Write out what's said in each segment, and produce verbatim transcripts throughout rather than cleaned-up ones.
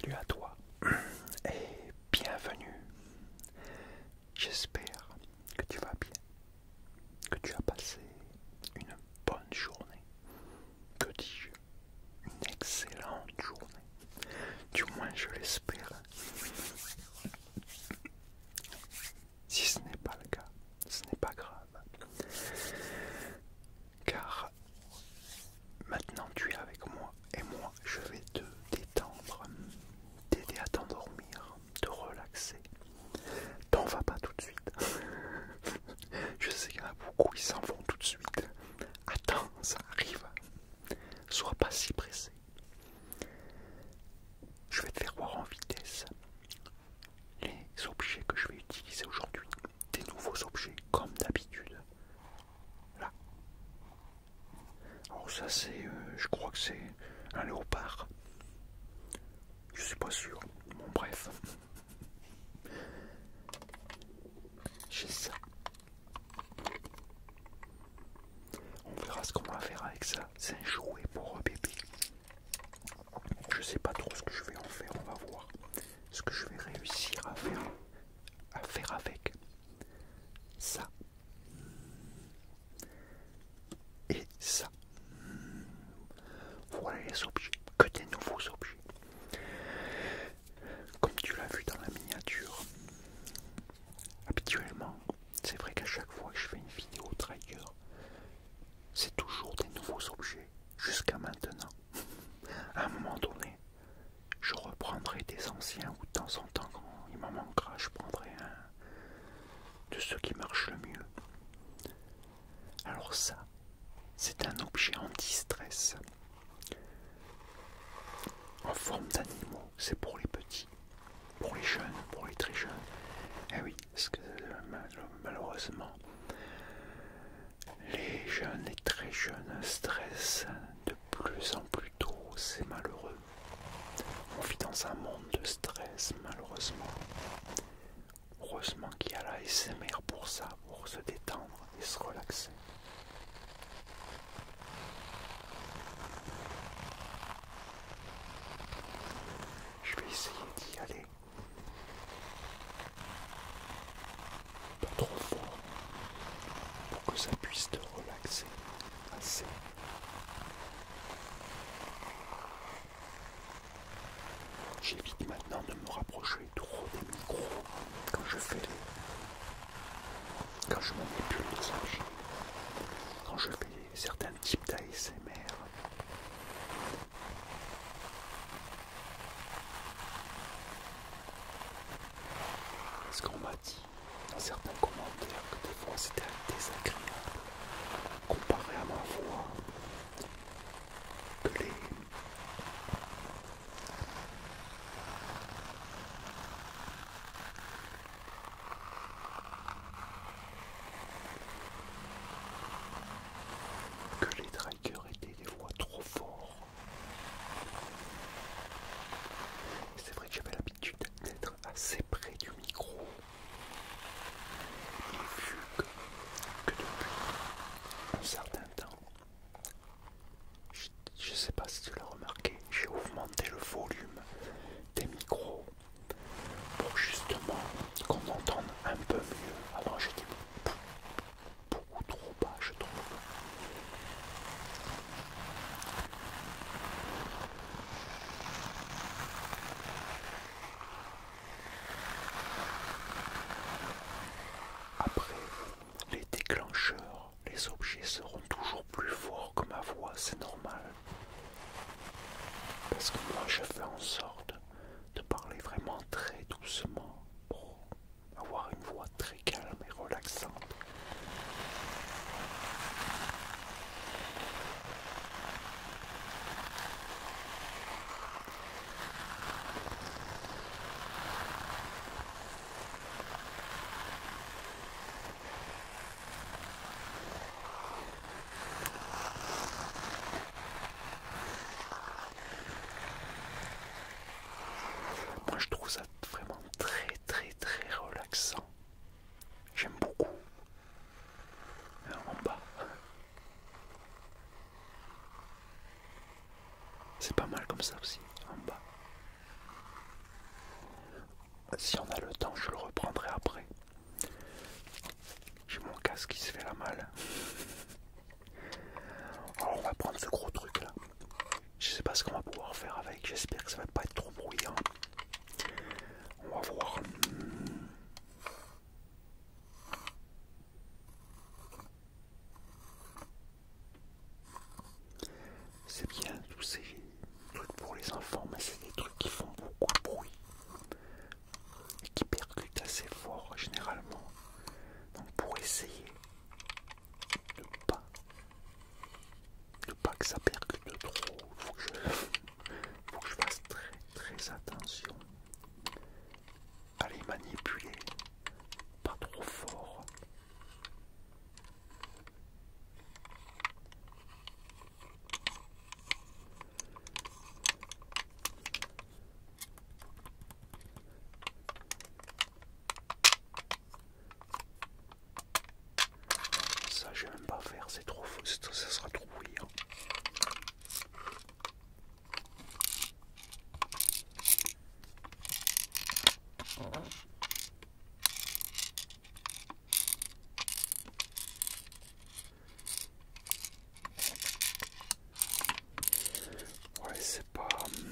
Salut à toi et bienvenue. J'espère que tu vas bien, que tu as passé une bonne journée, que dis-je, une excellente journée. Du moins je l'espère. Si ce n'est pas le cas, ce n'est pas grave. Car maintenant tu es avec moi et moi je vais te détendre, t'aider à t'endormir, te relaxer. T'en vas pas tout de suite. Je sais qu'il y en a beaucoup, ils s'en vont tout de suite. Attends, ça arrive. Sois pas si pressé. Je vais te faire voir en vitesse les objets que je vais utiliser aujourd'hui. Des nouveaux objets, comme d'habitude. Là. Alors ça c'est, euh, je crois que c'est un léopard. Je suis pas sûr. Bon bref. J'ai ça. On verra ce qu'on va faire avec ça. C'est un jouet pour un bébé. Je sais pas trop ce que je vais en faire. On va voir ce que je vais réussir à faire, à faire avec ça et ça. Voilà les objets. Que des nouveaux objets. Comme tu l'as vu dans la miniature. Habituellement, c'est vrai qu'à chaque fois que je fais une vidéo Traeger, c'est toujours des nouveaux objets, jusqu'à maintenant. À un moment donné, je reprendrai des anciens ou de temps en temps, quand il m'en manquera, je prendrai un de ceux qui marchent le mieux. Alors ça, c'est un objet anti-stress. En forme d'animaux, c'est pour les petits, pour les jeunes, pour les très jeunes. Eh oui, parce que malheureusement, les jeunes et très jeunes stressent de plus en plus tôt, c'est malheureux. On vit dans un monde de stress, malheureusement. Heureusement qu'il y a la A S M R pour ça, pour se détendre et se relaxer. Je vais essayer d'y aller. Pas trop fort, pour que ça puisse te relaxer assez. J'évite maintenant de me rapprocher trop des micros quand je fais les... quand je manipule les objets, quand je fais certains types d'A S M R. Parce qu'on m'a dit dans certains commentaires que des fois c'était désagréable comparé à ma voix, que les que les Traeger étaient des fois trop forts. Et c'est vrai que j'avais l'habitude d'être assez près du micro. Et vu que, que depuis un certain temps, je ne sais pas si tu l'as remarqué, j'ai augmenté le volume des micros pour justement qu'on entende un peu mieux. Avant j'étais beaucoup trop bas, je trouve. Après, les déclencheurs, les objets seront toujours plus forts que ma voix, c'est normal. Parce que moi je fais en sorte de parler vraiment très doucement pour avoir une voix très calme et relaxante. Moi je trouve ça vraiment très très très relaxant. J'aime beaucoup. En bas. C'est pas mal comme ça aussi, en bas. Si on a le temps, je le reprendrai après. J'ai mon casque qui se fait la malle. Alors on va prendre ce gros truc là. Je sais pas ce qu'on va pouvoir faire avec. J'espère que ça va pas être trop bruyant. On va voir. C'est bien tous ces trucs pour les enfants, mais c'est des trucs qui font beaucoup de bruit et qui percutent assez fort généralement. Donc pour essayer de pas de pas que ça percute trop, il faut que je faut que je fasse très très attention à les manipuler, pas trop fort. Ça je vais même pas faire, c'est trop faux, ça sera trop bruyant. Ouais, c'est pas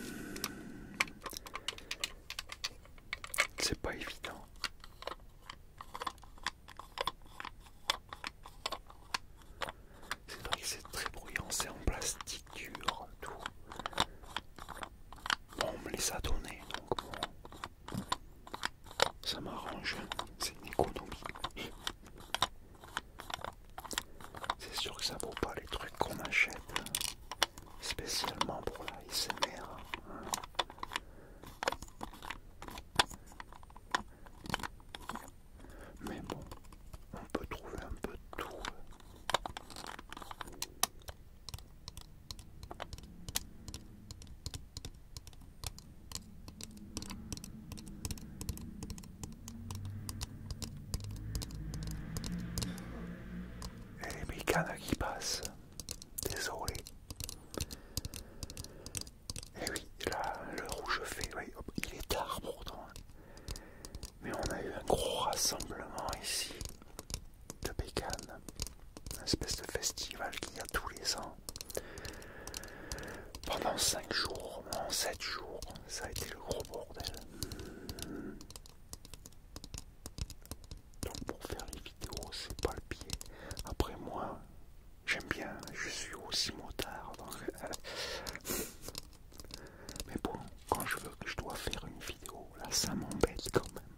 c'est pas évident. C'est vrai que c'est très bruyant, c'est en plastique dur, tout. Bon, on me les a donnés, donc bon, ça m'arrange, c'est une économie. C'est sûr que ça vaut pas les trucs qu'on achète, spécialement pour la A S M R. Hein. Mais bon, on peut trouver un peu de tout. Et les mécanes qui passent, désolé. Et oui, là, l'heure où je fais, oui, il est tard pourtant. Mais on a eu un gros rassemblement ici de bécanes, une espèce de festival qu'il y a tous les ans. Pendant cinq jours, non sept jours, ça a été le gros bordel. Donc pour faire les vidéos, c'est pas le pied. Après moi, j'aime bien, je suis aussi motard. Donc mais bon, quand je veux que je dois faire une vidéo, là ça m'embête quand même.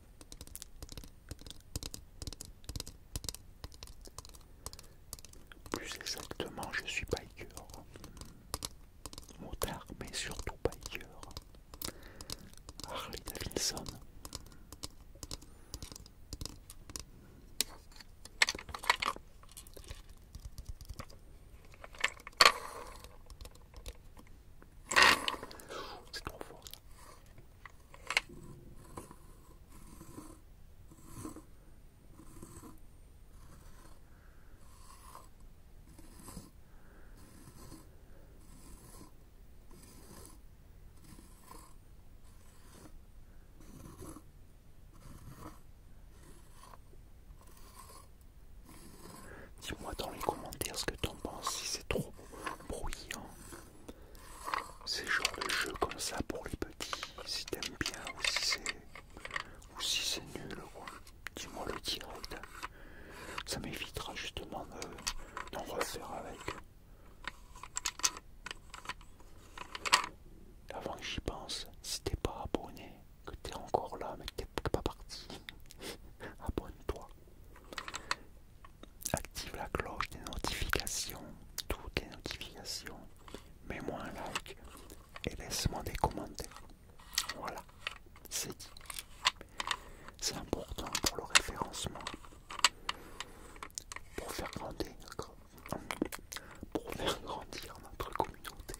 Plus exactement, je suis biker. Motard, mais surtout biker. Harley Davidson. C'est trop fort ça. Dis-moi dans les commentaires ce que t'en penses, si c'est trop bruyant. C'est le genre de jeu comme ça pour les petits, si t'aimes bien ou si c'est ou si c'est nul, quoi. Dis-moi le direct. Ça m'évitera justement de, d'en refaire avec. Avant que j'y pense, si t'es pas abonné, que t'es encore là mais que t'es pas parti, abonne-toi. Active la cloche des notifications, toutes les notifications. Mets-moi un like et laisse-moi des commentaires. Voilà, c'est dit. C'est important pour le référencement. Pour faire grandir, pour faire grandir notre communauté.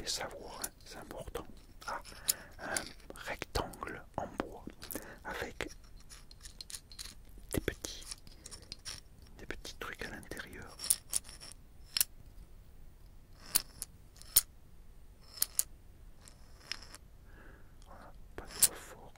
fait savoir, hein, c'est important. Ah, un rectangle en bois avec des petits, des petits trucs à l'intérieur. Voilà, pas trop fort.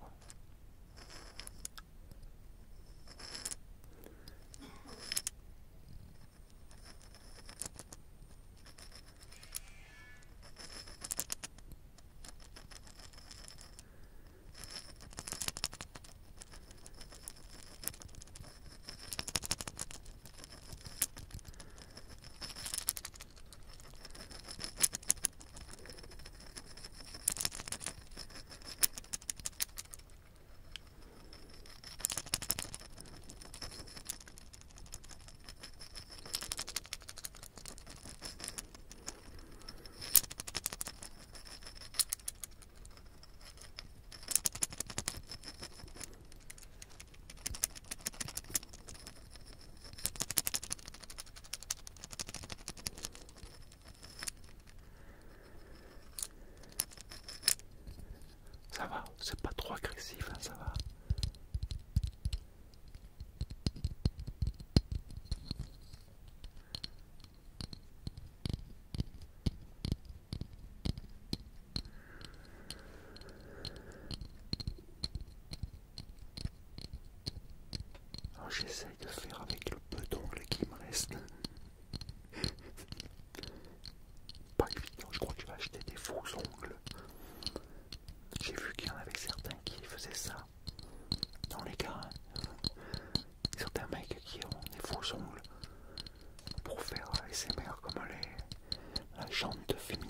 Ça va, c'est pas trop agressif, hein, ça va. Alors j'essaye de faire avec le peu d'ongles qui me reste. Pas évident, je crois que je vais acheter des faux ongles. J'ai vu qu'il y en avait certains qui faisaient ça dans les cas. Certains mecs qui ont des faux ongles pour faire A S M R comme les, la jante féminine.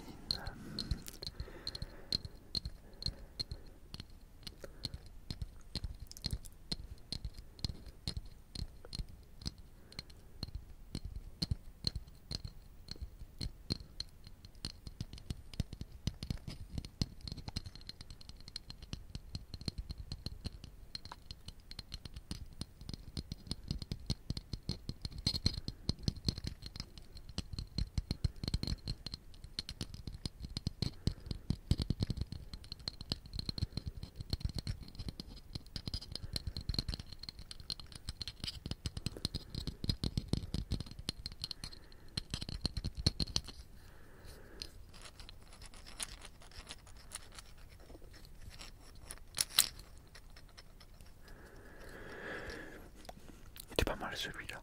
C'était pas mal celui-là.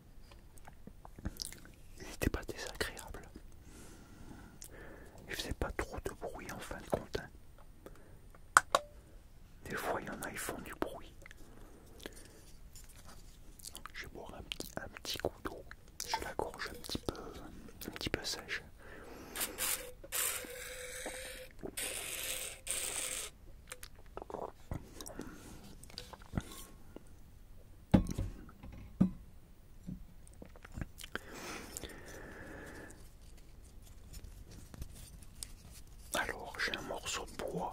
Il n'était pas désagréable. Il faisait pas trop de bruit en fin de compte. Hein. Des fois il y en a, ils font du bruit. Je vais boire un petit, un petit coup d'eau. J'ai la gorge un petit peu, un petit peu sèche. Alors j'ai un morceau de bois.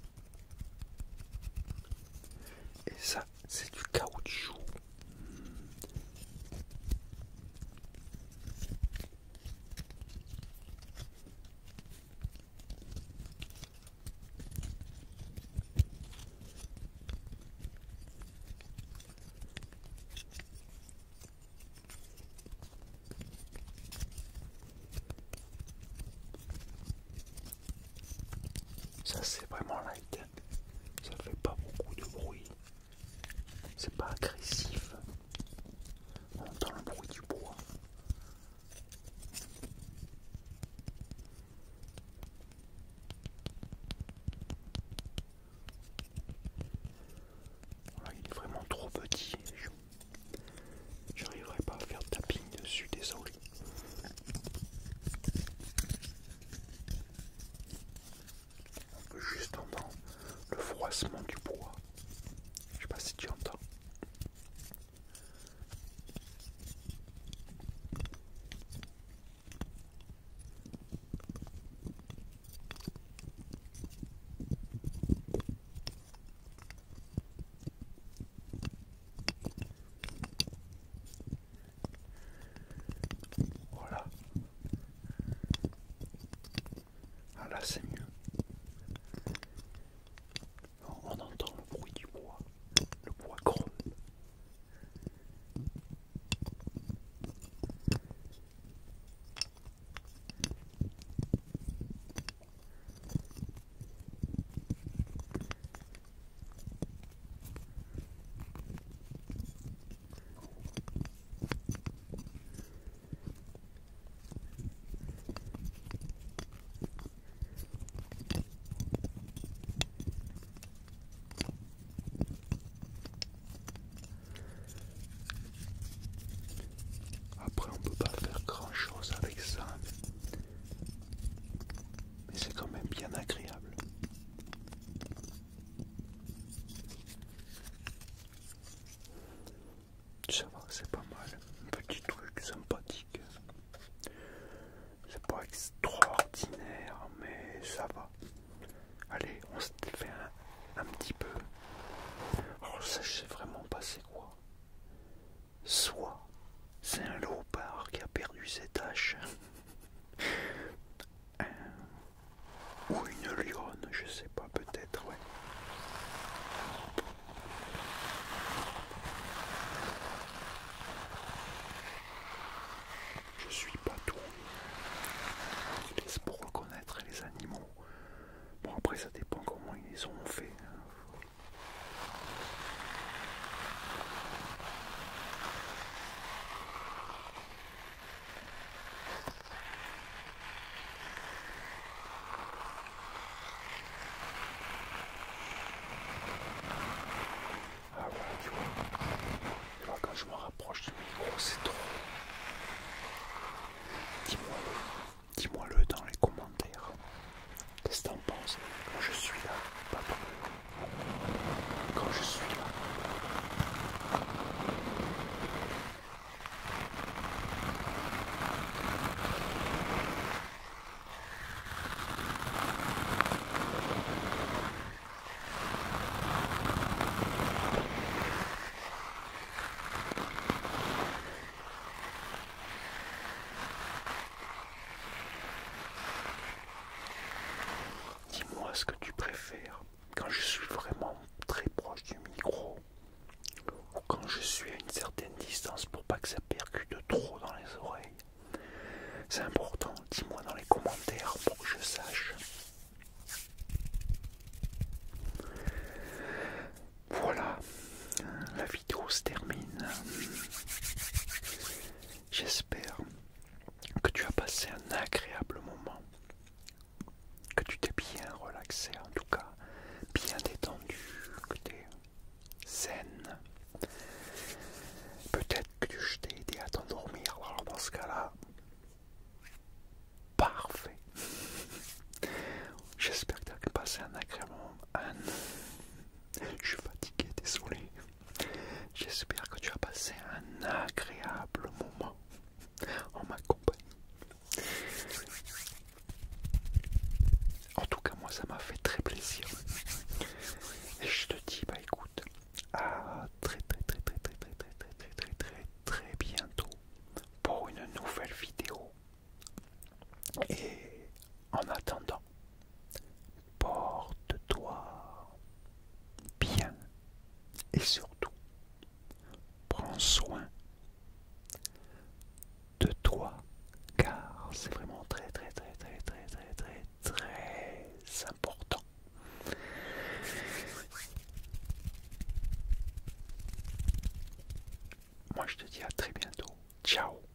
Et ça, c'est du caoutchouc. Ça c'est vraiment light. Ça fait pas beaucoup de bruit. C'est pas agressif. On entend le bruit du bois. Voilà, il est vraiment trop petit. J'arriverai pas à faire de tapping dessus, désolé. On peut juste entendre le froissement du bois. Je sais pas si tu entends. c'est pas mal. Un petit truc sympathique. C'est pas extraordinaire, mais ça va. Allez, on se fait un, un petit peu. Alors ça, je sais vraiment pas c'est quoi. Soit c'est un léopard qui a perdu ses taches, un, ou une lionne, je sais pas, peut-être, ouais. Je suis pas tout. C'est pour reconnaître les animaux. Bon, après, ça dépend comment ils les ont fait. Ah voilà, tu vois. Tu vois, quand je me rapproche du micro, c'est trop. Dis-moi-le. Dis-moi-le dans les commentaires. Qu'est-ce que t'en penses quand je suis là, papa? Quand je suis là. Dis-moi ce que tu préfères, quand je suis vraiment très proche du micro ou quand je suis à une certaine distance pour pas que ça percute trop dans les oreilles. C'est important, dis-moi dans les commentaires pour que je sache. Voilà, la vidéo se termine. J'espère que tu as passé un agréable moment, que tu t'es bien relaxé, en tout cas bien détendu, que tu es zen. Peut-être que je t'ai aidé à t'endormir. Alors dans ce cas-là, parfait. J'espère que tu as passé un agréable moment. Un... Je suis fatigué, désolé. J'espère que tu as passé un agréable moment en ma compagnie. En tout cas, moi, ça m'a fait très plaisir. Et je te dis, bah écoute, à très très très très très très très très très très très très bientôt pour une nouvelle vidéo. Et en attendant, porte-toi bien et surtout, prends soin de toi, car c'est vraiment très très très très très très très très important. Moi je te dis à très bientôt. Ciao.